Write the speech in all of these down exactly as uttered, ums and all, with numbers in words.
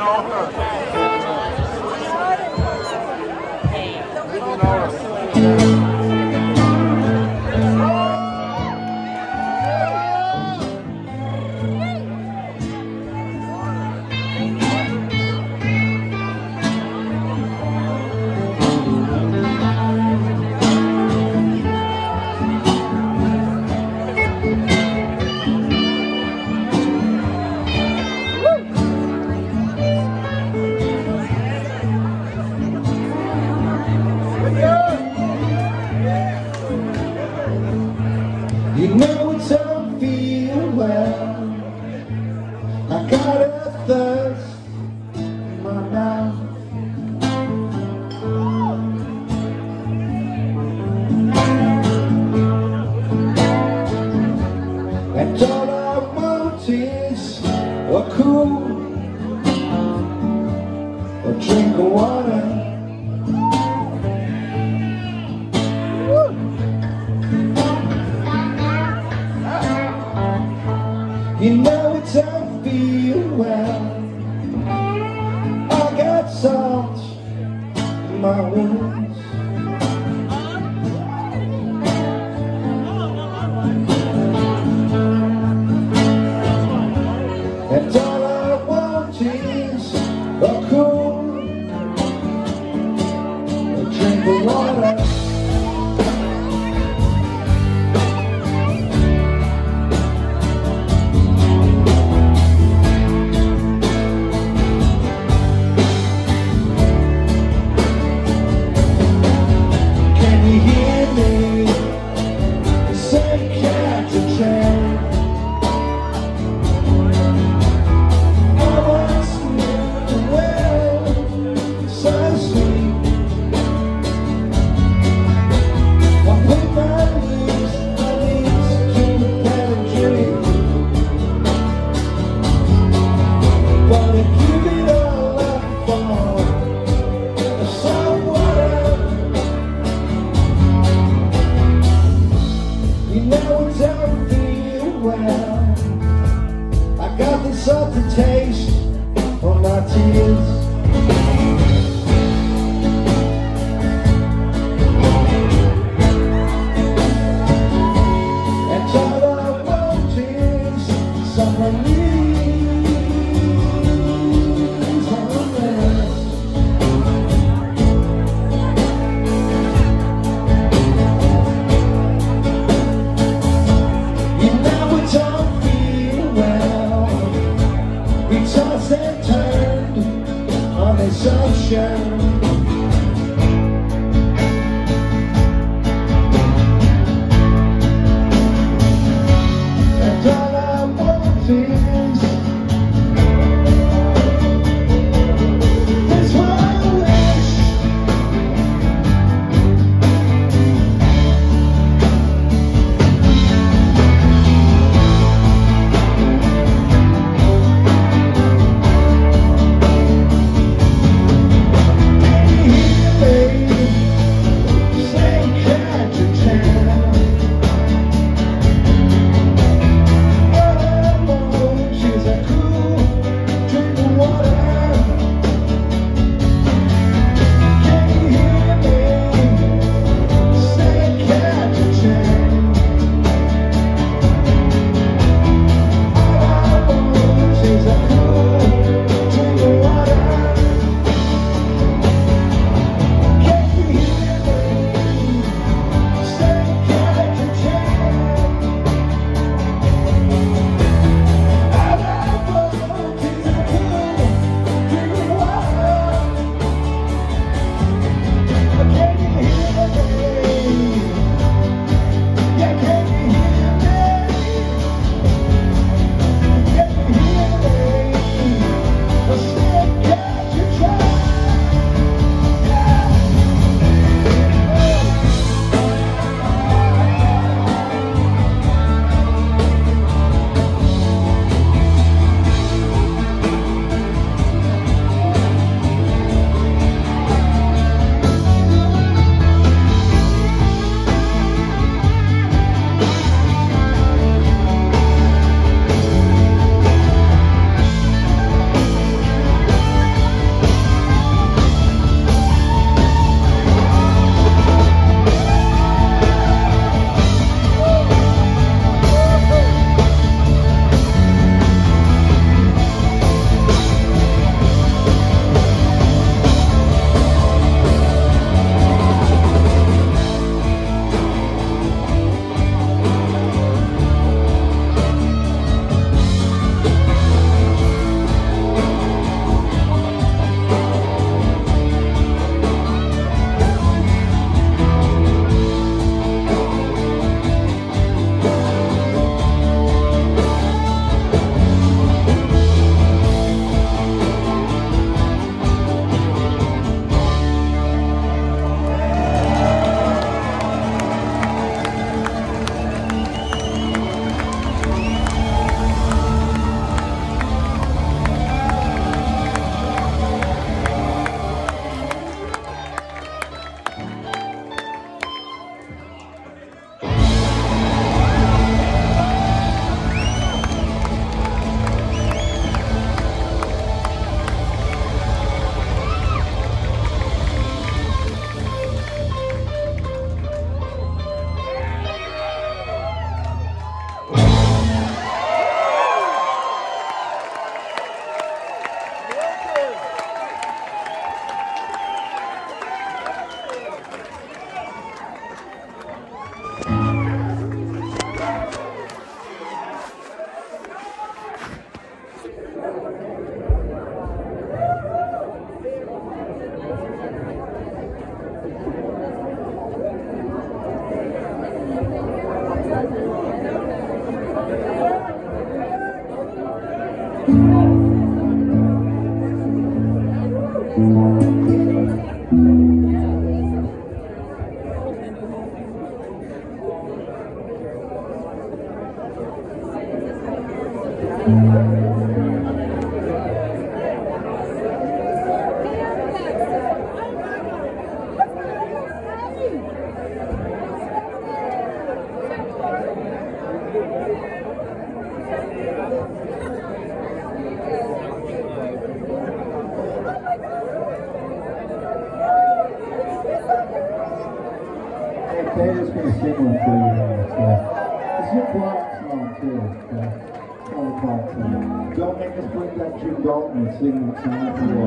You know it don't feel well. I got a thirst in my mouth. And all I want is a cool, a drink of water. You know it don't feel well. I got salt in my wounds. And all I want is a cool, a drink of water. St.Cajetan, I once knew the well, so sweet. I put my lips, my lips to the pantry, but I give it all up for some water. You know it don't feel well. I got the salty taste on my tears. And all I want is some release on this. Don't feel well. We tossed and turned on this ocean. And all I want is this one wish. David's going to sing one for you now, so it's your quiet song too, okay? All the quiet song. Don't make us bring that Jim Dalton and sing that song for you.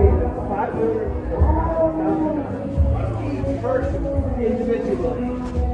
Individually.